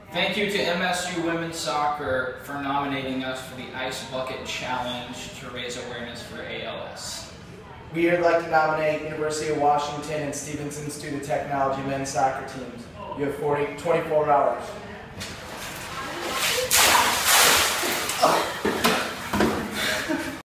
Thank you to MSU Women's Soccer for nominating us for the Ice Bucket Challenge to raise awareness for ALS. We would like to nominate University of Washington and Stevenson Student Technology men's soccer teams. You have 24 hours.